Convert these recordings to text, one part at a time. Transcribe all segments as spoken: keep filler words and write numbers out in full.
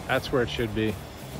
That's where it should be.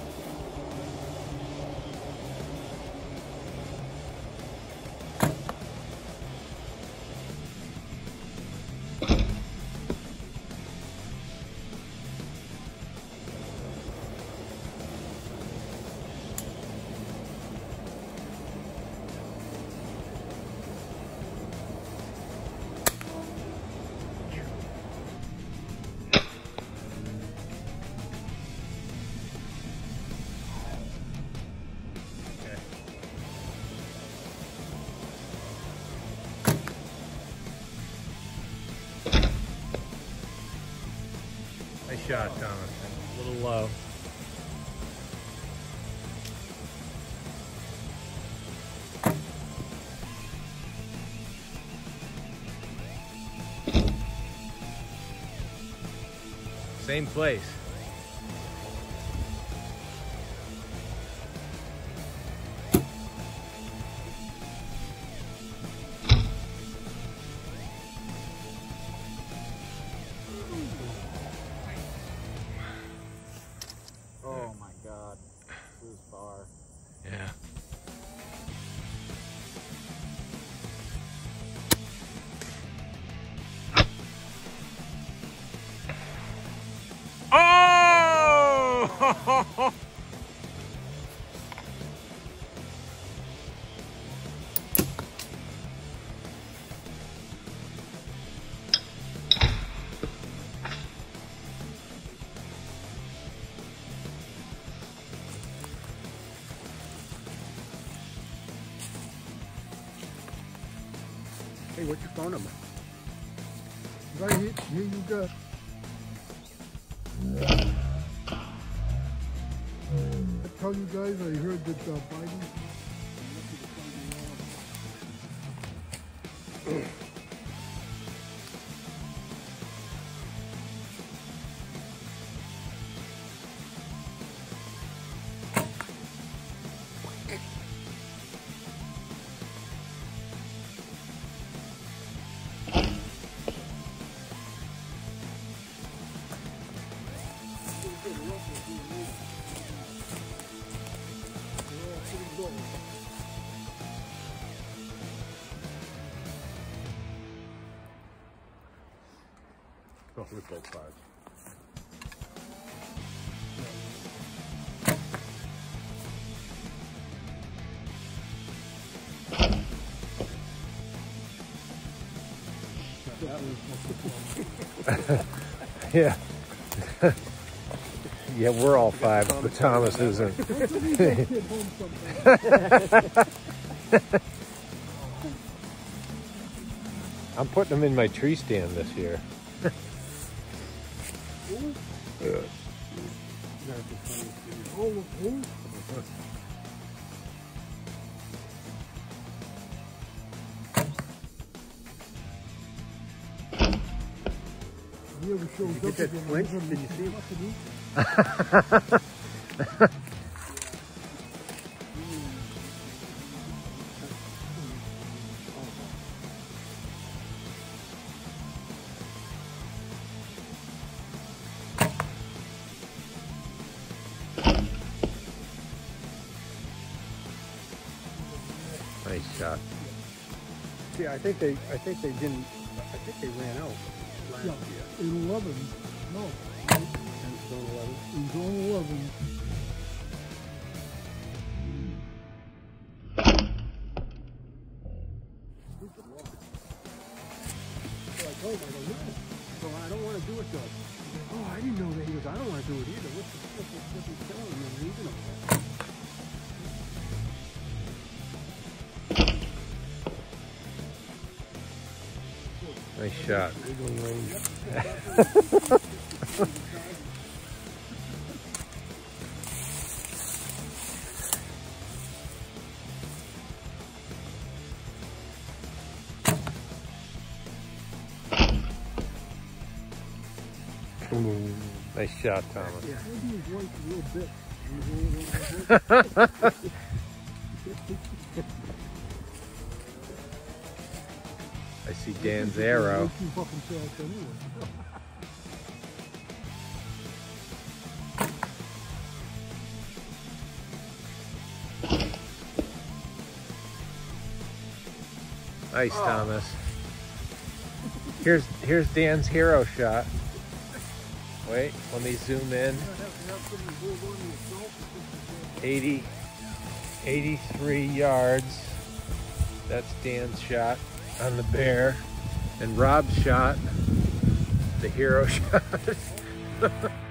Nice shot, Thomas. A little low. Same place. Oh my God, this is far. Yeah. Oh! Hey, what's your phone number? Right here, here you go. I tell you guys, I heard that uh, Biden. Go with both sides. Yeah. Yeah, we're all five, but Thomas isn't. I'm putting them in my tree stand this year. You ever showed up that flinch? Did you see him? Nice shot. Yeah, I think they, I think they didn't, I think they ran out last Yeah, year. in eleven, no, And it's on eleven. in zone eleven, So I told him, I go, no. So I don't want to do it though. He goes, oh, I didn't know that. He goes, I don't want to do it either. What's the, what's the, what's he telling him and leaving him there? Nice shot. Ooh, nice shot, Thomas. Yeah. maybe his wife a little bit. I see Dan's arrow. Keep up himself anyway. Nice, Oh. Thomas. Here's here's Dan's hero shot. Wait, let me zoom in. eighty, eighty-three yards. That's Dan's shot on the bear. And Rob's shot, the hero shot.